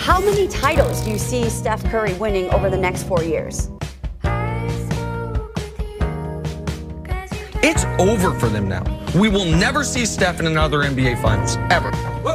How many titles do you see Steph Curry winning over the next 4 years? It's over for them now. We will never see Steph in another NBA Finals, ever.